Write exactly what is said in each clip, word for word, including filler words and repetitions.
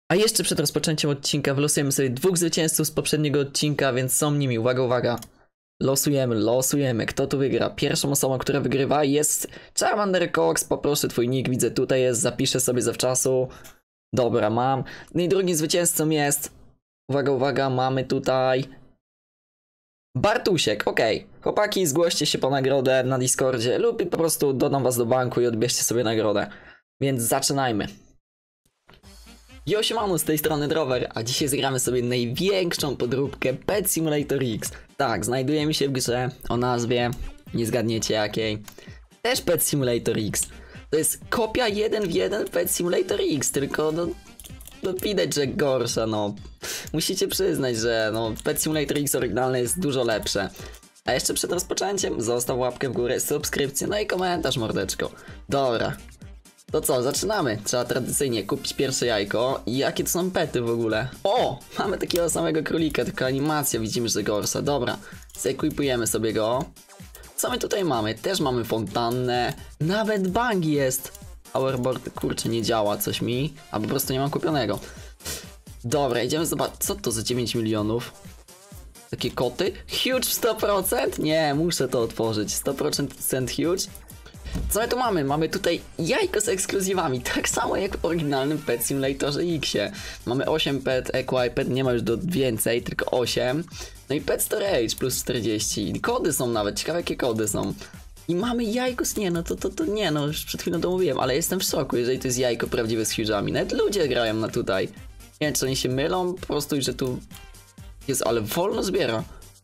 A jeszcze przed rozpoczęciem odcinka wylosujemy sobie dwóch zwycięzców z poprzedniego odcinka, więc są nimi, uwaga, uwaga. Losujemy, losujemy, kto tu wygra? Pierwszą osobą, która wygrywa jest Charmander Cox, poproszę twój nick, widzę tutaj jest, zapiszę sobie zawczasu. Dobra, mam. No i drugim zwycięzcą jest, uwaga, uwaga, mamy tutaj Bartusiek, okej. Okay. Chłopaki, zgłoście się po nagrodę na Discordzie lub po prostu dodam was do banku i odbierzcie sobie nagrodę. Więc zaczynajmy. Yo, siemano, z tej strony Drover, a dzisiaj zagramy sobie największą podróbkę Pet Simulator X. Tak, znajdujemy się w grze o nazwie, nie zgadniecie jakiej, też Pet Simulator X. To jest kopia jeden w jeden Pet Simulator X, tylko no, no widać, że gorsza, no. Musicie przyznać, że no Pet Simulator X oryginalne jest dużo lepsze. A jeszcze przed rozpoczęciem zostaw łapkę w górę, subskrypcję, no i komentarz, mordeczko. Dobra. To co, zaczynamy. Trzeba tradycyjnie kupić pierwsze jajko. I jakie to są pety w ogóle? O! Mamy takiego samego królika, tylko animacja widzimy, że gorsza. Dobra, zaequipujemy sobie go. Co my tutaj mamy? Też mamy fontannę. Nawet bang jest. Powerboard, kurczę, nie działa coś mi. A po prostu nie mam kupionego. Dobra, idziemy zobaczyć. Co to za dziewięć milionów? Takie koty? Huge sto procent? Nie, muszę to otworzyć. sto procent huge. Co my tu mamy? Mamy tutaj jajko z ekskluzywami, tak samo jak w oryginalnym Pet Simulatorze X-ie. Mamy osiem pet, equipet, nie ma już do więcej, tylko osiem. No i pet storage plus czterdzieści. I kody są nawet, ciekawe jakie kody są. I mamy jajko z, nie no to, to, to nie no, już przed chwilą to mówiłem, ale jestem w szoku, jeżeli to jest jajko prawdziwe z huge'ami. Nawet ludzie grają na tutaj. Nie wiem, czy oni się mylą, po prostu, że tu jest, ale wolno zbiera.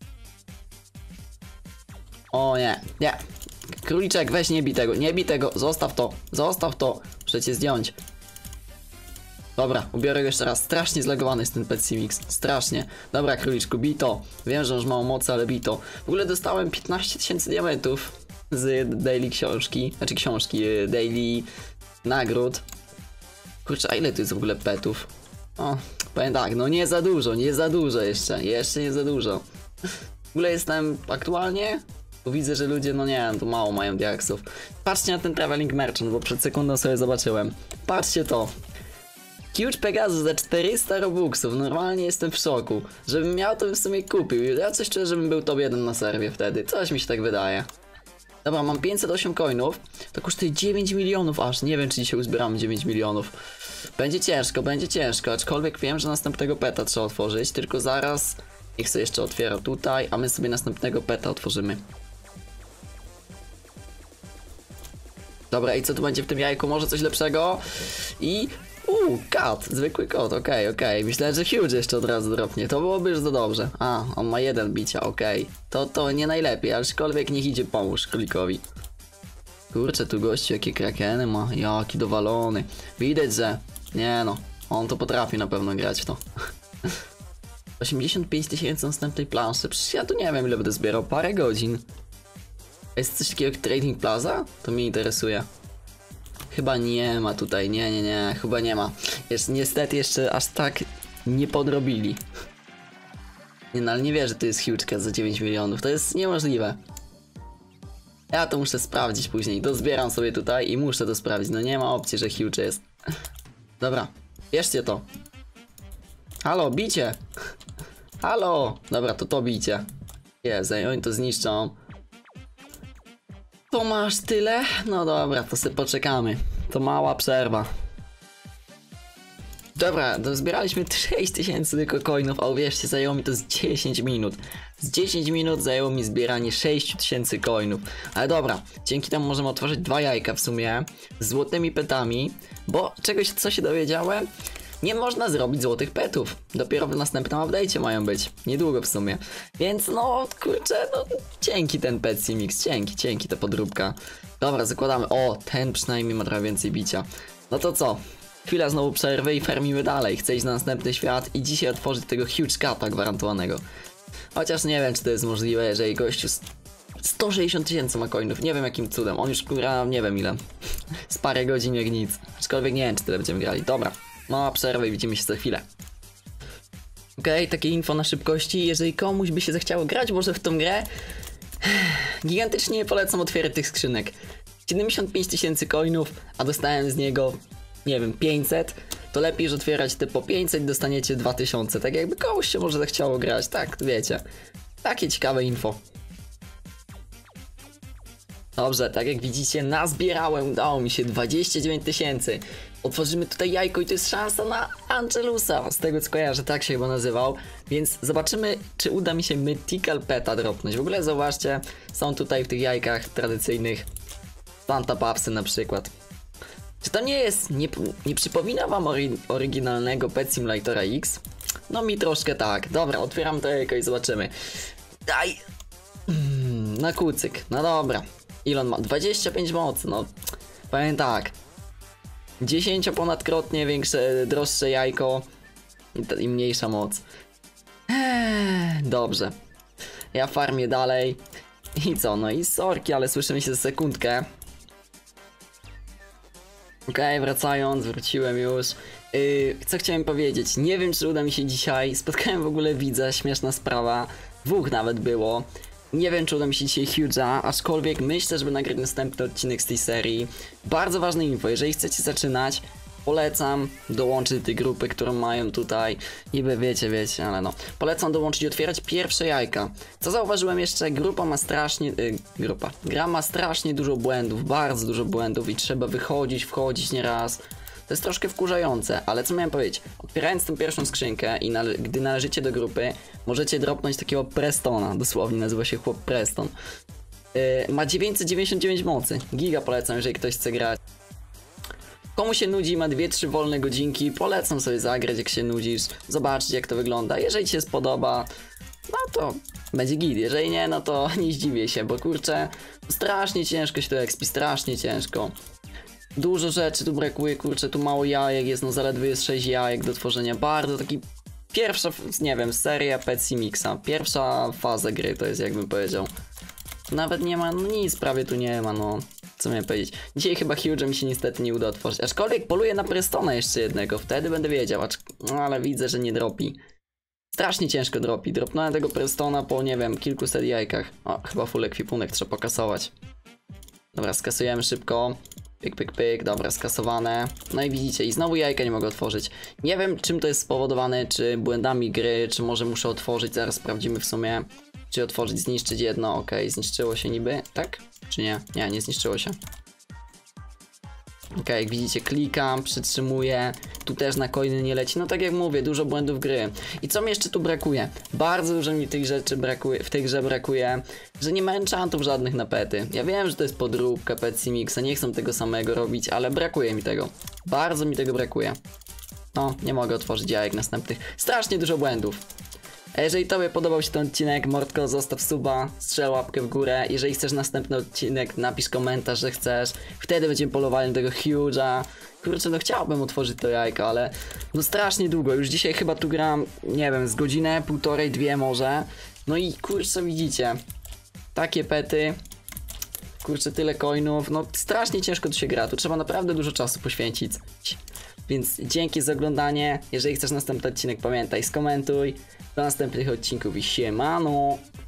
O nie, nie. Króliczek, weź nie bij tego, nie bij tego, zostaw to, zostaw to, muszę cię zdjąć. Dobra, ubiorę go jeszcze raz, strasznie zlagowany jest ten Pet Sim X, strasznie. Dobra, króliczku, bij to, wiem, że masz mało mocy, ale bij to. W ogóle dostałem piętnaście tysięcy diamentów z daily książki, znaczy książki, daily nagród. Kurczę, a ile tu jest w ogóle petów? O, powiem tak, no nie za dużo, nie za dużo jeszcze, jeszcze nie za dużo. W ogóle jestem aktualnie... Bo widzę, że ludzie, no nie, to mało mają diaksów. Patrzcie na ten Traveling Merchant, bo przed sekundą sobie zobaczyłem. Patrzcie to. Huge Pegasus za czterysta robuxów. Normalnie jestem w szoku. Żebym miał, to bym w sumie kupił. Ja coś czuję, żebym był top jeden na serwie wtedy. Coś mi się tak wydaje. Dobra, mam pięćset osiem coinów. To kosztuje dziewięć milionów aż. Nie wiem, czy dzisiaj uzbieramy dziewięć milionów. Będzie ciężko, będzie ciężko. Aczkolwiek wiem, że następnego peta trzeba otworzyć. Tylko zaraz niech sobie jeszcze otwiera tutaj, a my sobie następnego peta otworzymy. Dobra, i co tu będzie w tym jajku? Może coś lepszego? I... Uuu, kat, zwykły kot, okej, okay, okej. Okay. Myślałem, że huge jeszcze od razu dropnie. To byłoby już za dobrze. A, on ma jeden bicia, okej. Okay. To, to nie najlepiej, aczkolwiek niech idzie pomóż królikowi. Kurczę, tu gościu, jakie krakeny ma. Jaki dowalony. Widać, że... Nie no, on to potrafi na pewno grać w to. osiemdziesiąt pięć tysięcy następnej planszy. Przecież ja tu nie wiem, ile będę zbierał. Parę godzin. Jest coś takiego jak Trading Plaza? To mnie interesuje. Chyba nie ma tutaj, nie, nie, nie, chyba nie ma. Jest, niestety jeszcze aż tak nie podrobili. Nie, no ale nie wierzę, że to jest huge za dziewięć milionów, to jest niemożliwe. Ja to muszę sprawdzić później, dozbieram sobie tutaj i muszę to sprawdzić, no nie ma opcji, że huge jest. Dobra, bierzcie to. Halo, bicie. Halo, dobra, to to bicie. Jezu, oni to zniszczą. To masz tyle? No dobra, to sobie poczekamy. To mała przerwa. Dobra, zbieraliśmy sześć tysięcy tylko coinów, a uwierzcie, zajęło mi to z dziesięć minut. Z dziesięć minut zajęło mi zbieranie sześć tysięcy coinów. Ale dobra, dzięki temu możemy otworzyć dwa jajka w sumie z złotymi petami, bo czegoś, co się dowiedziałem, nie można zrobić złotych petów. Dopiero w następnym update'cie mają być. Niedługo w sumie. Więc no, kurczę, no dzięki ten Pet Sim X, dzięki, dzięki ta podróbka. Dobra, zakładamy. O, ten przynajmniej ma trochę więcej bicia. No to co? Chwila znowu przerwy i farmimy dalej. Chcę iść na następny świat i dzisiaj otworzyć tego huge cata gwarantowanego. Chociaż nie wiem, czy to jest możliwe, jeżeli gościu sto sześćdziesiąt tysięcy ma coinów. Nie wiem jakim cudem. On już gra nie wiem ile. Z parę godzin jak nic. Aczkolwiek nie wiem, czy tyle będziemy grali. Dobra. Mała przerwa i widzimy się za chwilę. Okej, okay, takie info na szybkości. Jeżeli komuś by się zechciało grać może w tą grę, gigantycznie polecam otwierać tych skrzynek. siedemdziesiąt pięć tysięcy coinów, a dostałem z niego, nie wiem, pięćset. to lepiej już otwierać te po pięćset i dostaniecie dwa tysiące. Tak jakby komuś się może zachciało grać, tak, wiecie. Takie ciekawe info. Dobrze, tak jak widzicie, nazbierałem, udało mi się dwadzieścia dziewięć tysięcy. Otworzymy tutaj jajko i to jest szansa na Angelusa, z tego co kojarzę, tak się chyba nazywał. Więc zobaczymy, czy uda mi się Mythical Peta dropnąć. W ogóle zauważcie, są tutaj w tych jajkach tradycyjnych Santa Papsy na przykład. Czy to nie jest, nie, nie przypomina wam ori oryginalnego Pet Simulatora X? No mi troszkę tak. Dobra, otwieram to jajko i zobaczymy. Daj! Mm, na kucyk, no dobra. Ile on ma? dwadzieścia pięć mocy, no. Powiem tak. dziesięć ponadkrotnie większe, droższe jajko i, i mniejsza moc. Eee, dobrze. Ja farmię dalej. I co? No i sorki, ale słyszymy się za sekundkę. Okej, okay, wracając, wróciłem już. Yy, co chciałem powiedzieć? Nie wiem, czy uda mi się dzisiaj. Spotkałem w ogóle widza, śmieszna sprawa. Dwóch nawet było. Nie wiem, czy uda mi się dzisiaj Huge'a, aczkolwiek myślę, żeby nagrać następny odcinek z tej serii. Bardzo ważne info, jeżeli chcecie zaczynać, polecam dołączyć do tej grupy, którą mają tutaj. Niby wiecie, wiecie, ale no. Polecam dołączyć i otwierać pierwsze jajka. Co zauważyłem jeszcze, grupa ma strasznie... Yy, grupa. Gra ma strasznie dużo błędów, bardzo dużo błędów i trzeba wychodzić, wchodzić nieraz. To jest troszkę wkurzające, ale co miałem powiedzieć? Otwierając tę pierwszą skrzynkę i nale gdy należycie do grupy, możecie dropnąć takiego Prestona, dosłownie nazywa się chłop Preston. Yy, ma dziewięćset dziewięćdziesiąt dziewięć mocy, giga polecam, jeżeli ktoś chce grać. Komu się nudzi, ma dwie trzy wolne godzinki, polecam sobie zagrać, jak się nudzisz, zobaczyć jak to wygląda. Jeżeli ci się spodoba, no to będzie git, jeżeli nie, no to nie zdziwię się, bo kurczę, strasznie ciężko się to expi, strasznie ciężko. Dużo rzeczy tu brakuje, kurczę, tu mało jajek jest, no zaledwie jest sześć jajek do tworzenia, bardzo taki pierwsza, nie wiem, seria Pet Simixa, pierwsza faza gry to jest, jakbym powiedział. Nawet nie ma, no nic, prawie tu nie ma, no, co miałem powiedzieć. Dzisiaj chyba Huge'a mi się niestety nie uda otworzyć, aczkolwiek poluję na Prestona jeszcze jednego, wtedy będę wiedział, acz... no ale widzę, że nie dropi. Strasznie ciężko dropi, dropnąłem tego Prestona po, nie wiem, kilkuset jajkach. O, chyba full ekwipunek trzeba pokasować. Dobra, skasujemy szybko. Pyk, pyk, pyk, dobra, skasowane. No i widzicie, i znowu jajka nie mogę otworzyć. Nie wiem, czym to jest spowodowane, czy błędami gry, czy może muszę otworzyć, zaraz sprawdzimy w sumie. Czy otworzyć, zniszczyć jedno, ok, zniszczyło się niby, tak? Czy nie? Nie, nie zniszczyło się. Ok, jak widzicie, klikam, przytrzymuję, tu też na coiny nie leci, no tak jak mówię, dużo błędów gry. I co mi jeszcze tu brakuje? Bardzo dużo mi tych rzeczy brakuje, w tej grze brakuje, że nie ma enchantów żadnych na pety. Ja wiem, że to jest podróbka Pet Simixa, nie chcę tego samego robić, ale brakuje mi tego. Bardzo mi tego brakuje. No, nie mogę otworzyć jajek następnych. Strasznie dużo błędów. A jeżeli tobie podobał się ten odcinek, mordko, zostaw suba, strzel łapkę w górę. Jeżeli chcesz następny odcinek, napisz komentarz, że chcesz. Wtedy będziemy polowali tego Huge'a. Kurczę, no chciałbym otworzyć to jajko, ale no strasznie długo. Już dzisiaj chyba tu gram, nie wiem, z godzinę, półtorej, dwie może. No i kurczę, widzicie, takie pety. Kurczę, tyle coinów, no strasznie ciężko tu się gra. Tu trzeba naprawdę dużo czasu poświęcić. Więc dzięki za oglądanie. Jeżeli chcesz następny odcinek, pamiętaj, skomentuj. Do następnych odcinków i siemano!